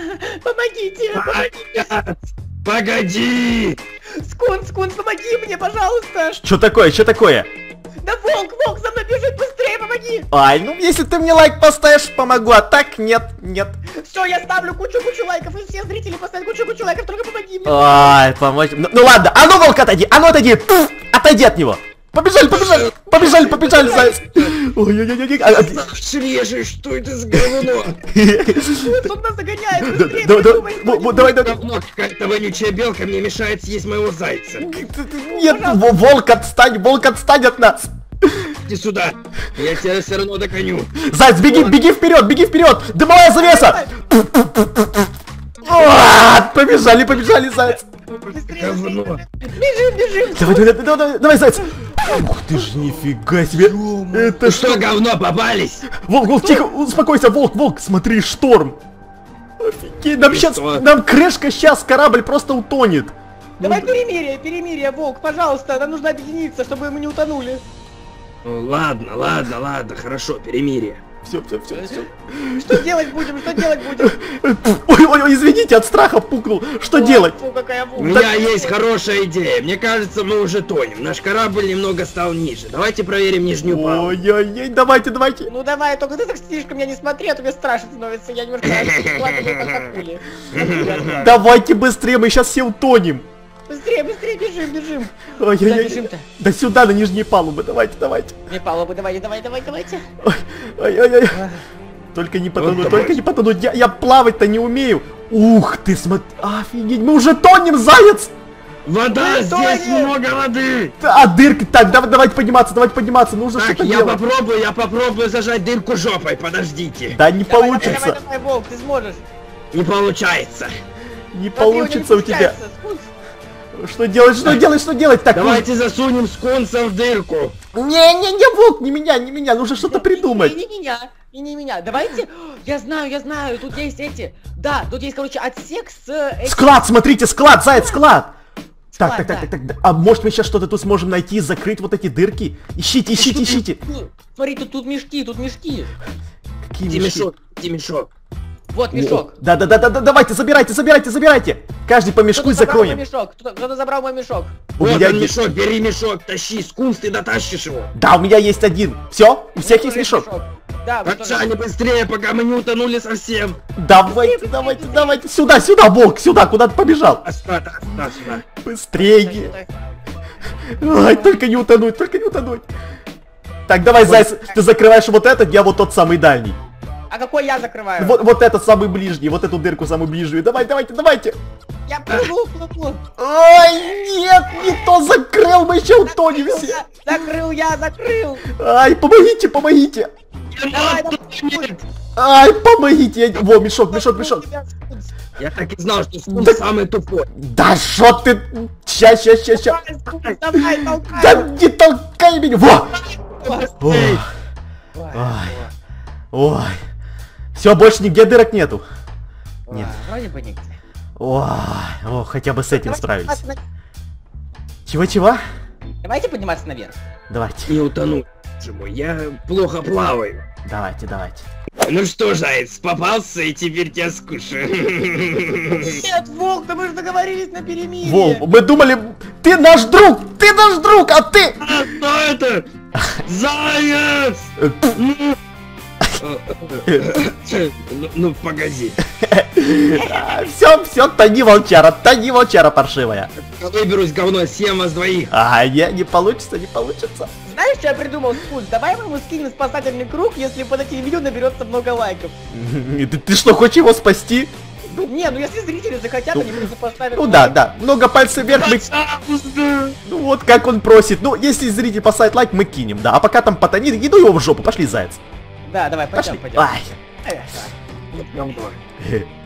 Помогите! Нет! Погоди! Скунс, помоги мне, пожалуйста! Что такое, что такое? Да волк, за мной бежит, быстрее, помоги! Ай, ну если ты мне лайк поставишь, помогу, а так нет. Все, я ставлю кучу лайков, и все зрители поставят кучу лайков, только помоги мне! Ай, помочь. Ну ладно, а ну, волк, отойди, отойди! Отойди от него! Побежали, заяц! Ой-ой-ой, Режи, что это за говно? Он нас загоняет, быстрее, давай. Говно, какая-то вонючая белка мне мешает съесть моего зайца. Нет, волк, отстань от нас! Иди сюда, я тебя все равно догоню. Заяц, беги вперед! Дымовая завеса! Побежали, заяц! Говно. Бежим! Давай, заяц! Ух ты ж, нифига себе! Это что, говно, попались? Волк, тихо, успокойся, волк, смотри, шторм! Офигеть, нам крышка сейчас, корабль просто утонет! Давай перемирие, волк, пожалуйста, нам нужно объединиться, чтобы мы не утонули. Ладно, хорошо, перемирие. Все. Что делать будем? Ой, извините, от страха пукнул. Что делать? У меня есть хорошая идея. Мне кажется, мы уже тонем. Наш корабль немного стал ниже. Давайте проверим нижнюю палубу. Ой, давайте. Ну давай, только ты так слишком меня не смотри, а то мне страшно становится. Я немножко акуле. Давайте быстрее, мы сейчас все утонем. Быстрее, бежим. Ой. Да сюда, на нижние палубы, давайте. Не палубы, давайте. Ой. Только не потонуть, я плавать-то не умею. Ух ты, смотри, офигеть, мы уже тонем, заяц! Вода, здесь много воды! А дырка, так, давайте подниматься, нужно что-то делать. Я попробую зажать дырку жопой, подождите. Да не получится. Давай, волк, ты сможешь. Не получается. Не получится у тебя. Что делать? Так, давайте засунем скунса в дырку. Не, волк, не меня, нужно что-то придумать. Не меня. Давайте, я знаю, тут есть эти. Да, тут есть, короче, отсек с... Склад, смотрите, заяц, склад. Так. А может мы сейчас что-то тут сможем найти и закрыть вот эти дырки? Ищите. Смотри, тут мешки. Какие мешки? Где мешок? Вот мешок. Да, давайте, забирайте. Каждый по мешку и закроем. Кто-то забрал мой мешок. Вот он мешок, бери мешок, тащи, скунс, ты дотащишь его. Да, у меня есть один. Все, у всех есть мешок. Да, не быстрее, пока мы не утонули совсем. Давайте, сюда, волк, сюда, куда ты побежал? Сюда. Быстрее. Ай, только не утонуть. Так, давай, заяц, ты закрываешь вот этот, я вот тот самый дальний. А какой я закрываю? Вот этот самый ближний, вот эту дырку самую ближнюю. Давайте. Я плыву. Ой, нет, не то закрыл, мы еще утонем все. Закрыл. Ай, помогите. Давай. Ай, помогите. Во, мешок. Я так и знал, что скунс самый тупой. Да шо ты? Ща. Давай, толкай. Да не толкай меня. Во. Ой. Все, больше нигде дырок нету. Нет. Вроде бы нигде. Ой, хотя бы с этим справились. Чего? Давайте подниматься наверх. Давайте. Не утону. Я плохо плаваю. Давайте. Ну что, заяц, попался и теперь тебя скушаю. Нет, волк, да мы же договорились на перемирие. Волк, мы думали, ты наш друг, а ты... Что это? Заяц! Ну, погоди. Все, тони волчара паршивая. Выберусь, говно, съем вас двоих. Не получится. Знаешь, что я придумал, Скунс? Давай мы ему скинем спасательный круг, если под этим видео наберется много лайков. Ты что, хочешь его спасти? Не, ну если зрители захотят, они просто поставят лайк. Да, да, много пальцев вверх мы... Ну вот как он просит. Ну, если зритель поставит лайк, мы кинем, да. А пока там потонит, иду его в жопу, пошли, заяц. Да, давай, пойдем. Ай.